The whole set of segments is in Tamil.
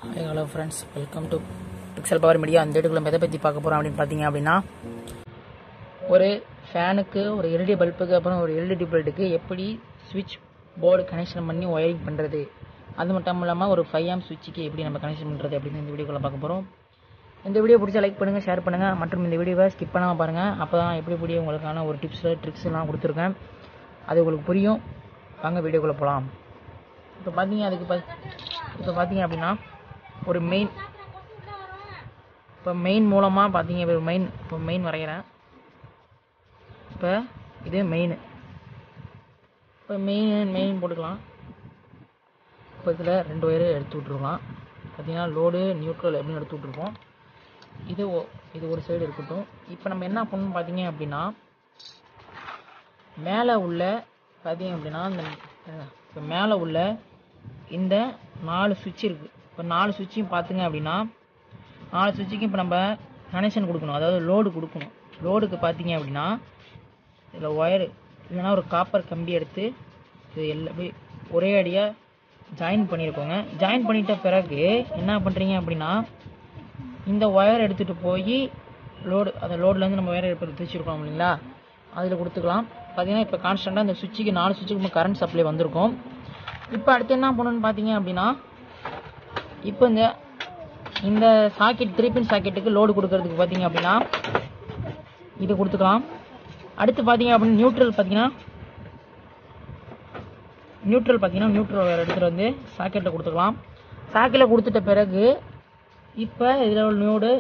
Hi hello friends, welcome to pixel power media. அந்த வீடியோக்குள்ள எதை பற்றி பார்க்க போகிறோம் அப்படின்னு பார்த்தீங்க அப்படின்னா, ஒரு ஃபேனுக்கு, ஒரு எல்இடி பல்புக்கு, அப்புறம் ஒரு எல்இடி பல்புக்கு எப்படி சுவிட்ச் போர்டு கனெக்ஷன் பண்ணி ஒயரிங் பண்ணுறது, அது மட்டும் இல்லாமல் ஒரு 5 ஆம்ப் சுவிட்சுக்கு எப்படி நம்ம கனெக்ஷன் பண்ணுறது அப்படின்னு இந்த வீடியோக்குள்ள பார்க்க போகிறோம். இந்த வீடியோ பிடிச்சா லைக் பண்ணுங்கள், ஷேர் பண்ணுங்கள், மற்றும் இந்த வீடியோவை ஸ்கிப் பண்ணாமல் பாருங்கள். அப்போ தான் எப்படி உங்களுக்கான ஒரு ட்ரிக்ஸ்லாம் கொடுத்துருக்கேன், அது உங்களுக்கு புரியும். வாங்க வீடியோக்குள்ளே போகலாம். இப்போ பார்த்தீங்க அப்படின்னா ஒரு மெயின் மூலமாக பார்த்தீங்க, இப்போ மெயின் வரைகிறேன். இப்போ இது மெயின். இப்போ மெயின் போட்டுக்கலாம். இப்போ இதில் 2 ஒயரு எடுத்து விட்ருக்கலாம். பார்த்தீங்கன்னா லோடு நியூட்ரல் எப்படின்னு எடுத்து விட்ருக்கோம். இது ஒரு சைடு இருக்கட்டும். இப்போ நம்ம என்ன பண்ணணும் பார்த்தீங்க அப்படின்னா, மேலே உள்ள பார்த்தீங்க அப்படின்னா இப்போ மேலே உள்ள இந்த 4 சுவிட்ச் இருக்குது. இப்போ 4 சுவிட்சையும் பார்த்துங்க அப்படின்னா, 4 சுவிட்சுக்கும் இப்போ நம்ம கனெக்ஷன் கொடுக்கணும், அதாவது லோடு கொடுக்கணும். லோடுக்கு பார்த்தீங்க அப்படின்னா இதில் ஒயரு இல்லைன்னா ஒரு காப்பர் கம்பி எடுத்து இது எல்லாமே ஒரே அடியாக ஜாயின் பண்ணியிருக்கோங்க. ஜாயின் பண்ணிட்ட பிறகு என்ன பண்ணுறீங்க அப்படின்னா, இந்த ஒயர் எடுத்துகிட்டு போய் அந்த லோட்லேருந்து நம்ம ஒயர் எடுத்து வச்சுருக்கோம் இல்லைங்களா, அதில் கொடுத்துக்கலாம். பார்த்தீங்கன்னா இப்போ கான்ஸ்டண்ட்டாக இந்த சுவிட்சுக்கு 4 சுவிட்சுக்கு கரண்ட் சப்ளை வந்திருக்கும். இப்போ அடுத்து என்ன பண்ணணும்னு பார்த்தீங்க அப்படின்னா, இப்போ இந்த சாக்கெட் 3 பின் சாக்கெட்டுக்கு லோடு கொடுக்கறதுக்கு பார்த்தீங்க அப்படின்னா இது கொடுத்துக்கலாம். அடுத்து பார்த்தீங்க அப்படின்னா நியூட்ரல் வேறு எடுத்துகிட்டு வந்து சாக்கெட்டில் கொடுத்துக்கலாம். சாக்கெட்டில் கொடுத்துட்ட பிறகு இப்போ இதில்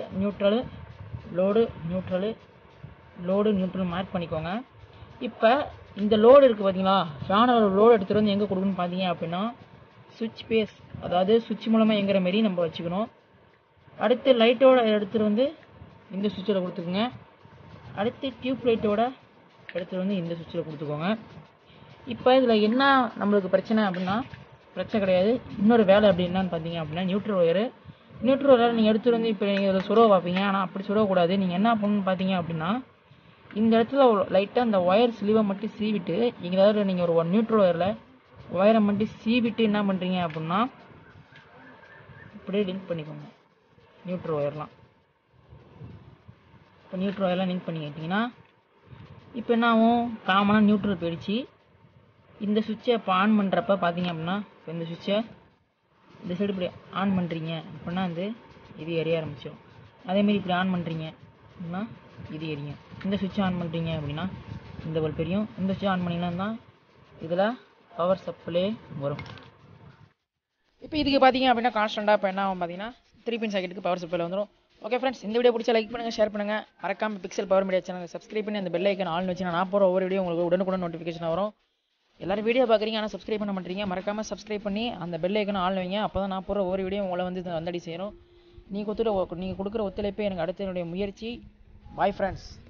லோடு நியூட்ரல் மார்க் பண்ணிக்கோங்க. இப்போ இந்த லோடு இருக்குது பார்த்தீங்களா, ஃபேனோட லோடு எடுத்துகிட்டு வந்து எங்கே கொடுக்கணும்னு பார்த்தீங்க அப்படின்னா சுவிட்ச் பேஸ், அதாவது சுவிட்ச் மூலமாக எங்கிற மாரி நம்ம வச்சுக்கணும். அடுத்து லைட்டோட எடுத்துகிட்டு வந்து இந்த சுவிட்சில் கொடுத்துக்குங்க. அடுத்து டியூப் லைட்டோட எடுத்துகிட்டு வந்து இந்த சுவிட்சில் கொடுத்துக்கோங்க. இப்போ இதில் என்ன நம்மளுக்கு பிரச்சனை அப்படின்னா, பிரச்சனை கிடையாது, இன்னொரு வேலை அப்படி என்னன்னு பார்த்தீங்க அப்படின்னா, நியூட்ரல் ஒயர் நீங்கள் எடுத்துகிட்டு வந்து இப்போ நீங்கள் இதில் சுரவ பார்ப்பீங்க. ஆனால் அப்படி சுரவக்கூடாது. நீங்கள் என்ன பண்ணணும்னு பார்த்தீங்க அப்படின்னா, இந்த இடத்துல லைட்டாக அந்த ஒயர் ஸ்லீவை மட்டும் சீவிட்டு, எங்கேயாவது நீங்கள் ஒரு நியூட்ரல் ஒயரில் ஒயரை மட்டும் சீவிட்டு என்ன பண்ணுறீங்க அப்படின்னா, இப்படியே லிங்க் பண்ணிக்கோங்க நியூட்ரல் ஒயர்லாம். இப்போ நியூட்ரல் ஒயர்லாம் லிங்க் பண்ணிக்கிட்டிங்கன்னா இப்போ என்ன ஆகும், காமனாக நியூட்ரல் போயிடுச்சு. இந்த சுவிட்சை இப்போ ஆன் பண்ணுறப்ப பார்த்தீங்க அப்படின்னா, இப்போ இந்த சுவிட்சை இந்த சைடு இப்படி ஆன் பண்ணுறீங்க அப்படின்னா இது எரிய ஆரம்பிச்சிடும். அதேமாரி இப்படி ஆன் பண்ணுறீங்க அப்படின்னா இது எரியும். இந்த சுவிட்சை ஆன் பண்ணுறீங்க அப்படின்னா இந்த பல்ப் எரியும். இந்த சுவிட்சை ஆன் பண்ணிங்கன்னா தான் இதில் பவர் சப்ளை வரும். இப்போ இதுக்கு பார்த்தீங்க அப்படின்னா கான்ஸ்டண்ட்டாக இப்போ என்ன ஆகும் பார்த்தீங்கன்னா 3 பின் சாக்கெட்டுக்கு பவர் சப்ளை வந்துடும். ஓகே ஃப்ரெண்ட்ஸ், இந்த வீடியோ பிடிச்சா லைக் பண்ணுங்கள், ஷேர் பண்ணுங்கள், மறக்காமல் பிக்சல் பவர் மீடியா சேனலை சப்ஸ்கிரைப் பண்ணி அந்த பெல் ஐக்கன் ஆன் வச்சு நான் போகிற ஒவ்வொரு வீடியோ உங்களுக்கு உடனுக்குடன் நோட்டிஃபிகேஷன் வரும். எல்லாரும் வீடியோ பார்க்குறீங்க ஆனால் சப்ஸ்கிரைப் பண்ண மாட்டீங்க. மறக்காமல் சப்ஸ்கிரைப் பண்ணி அந்த பெல் ஐக்கன் ஆன் வைங்க. அப்போ தான் நான் போகிற ஒவ்வொரு வீடியோ உங்களை வந்தடி செய்யணும். நீங்கள் கொடுக்குற ஒத்துழைப்பே எனக்கு அடுத்த என்னுடைய முயற்சி. Bye friends.